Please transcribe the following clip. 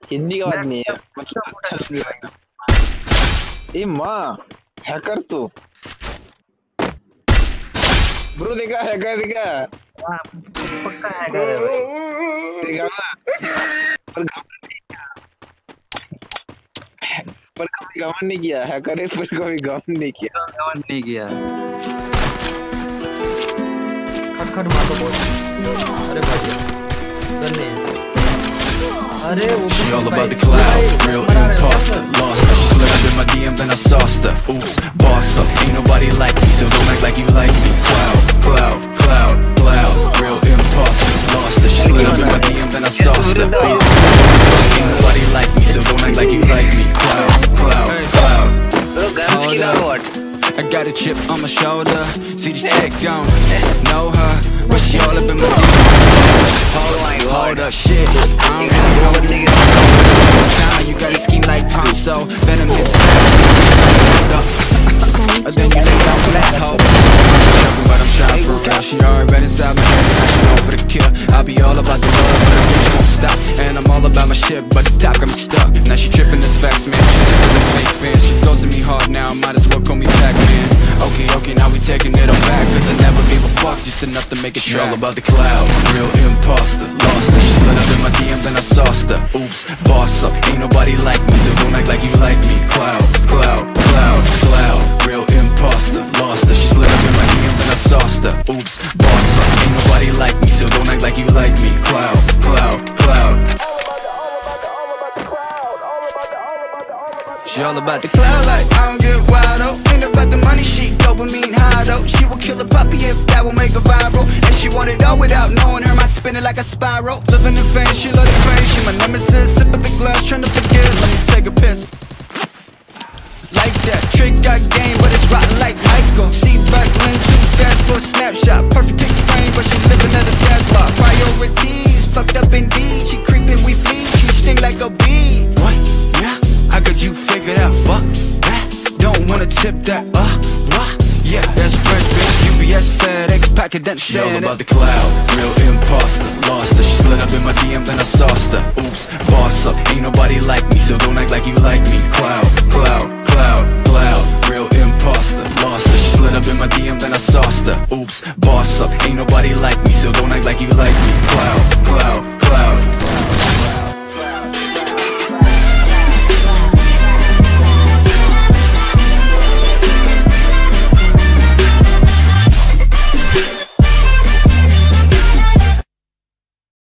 हिंदी का बात नहीं है मतलब ए माँ हैकर तू ब्रो देखा हैकर देखा पक्का हैकर है भाई देखा पर कभी गमन नहीं किया हैकर है पर कभी गमन नहीं किया खट मार दो बोल अरे भाई करने अरे वो She all about the cloud, real imposter, lost her. She slid up in my DM, then I sauced her. Oops, bossed up, ain't nobody like me, so don't act like you like me. Cloud, real imposter, lost her. She slid up in my DM, then I sauced her. Ain't nobody like me, so don't act like you like me. Cloud. Hold up. I got a chip on my shoulder. See this chick don't know her, but she all up in my DM. Hold up, shit, I don't really know what niggas. Now you got a scheme like Ponzo, venom inside. Then you lay down for that hoe. Tell me what I'm trying for real. She already been inside my head, now she know for the kill. I'll be all about the love, but I bitch won't stop. And I'm all about my shit, but the top got me stuck. Now she tripping this facts, man. She tripping to make fans. She goes to me hard now, might as well call me Pac-Man. Okay, now we taking it all back. Cause I never gave a fuck, just enough to make it track. She all about the cloud, real imposter, lost her. She slid up in my DM, then I sauced her. Oops, boss up, ain't nobody like me, so don't act like you like me. Cloud, real imposter, lost her. She slid up in my DM, then I sauced her. Oops, boss up, ain't nobody like me, so don't act like you like me. Cloud. She all about the cloud, like I don't get wild, oh. Ain't about the money, she dopamine high, though. She will kill a puppy if that will make her viral. And she want it all without knowing her mind spinning like a spiral. Living in fame, she love the fame. She my nemesis, sip of the glass, trying to forget. Let me take a piss. Like that, trick got game, but it's rotten like Michael. See back lane, too fast for a snapshot. Perfect pick frame, but she living at a gas lot. Priorities, fucked up indeed. She creeping, we flee, she sting like a bee. What? Yeah, I got you figured out, fuck that. Don't wanna tip that, what? Yeah, that's fresh, bitch. UPS, FedEx, packet that shit. She all about the cloud, real imposter,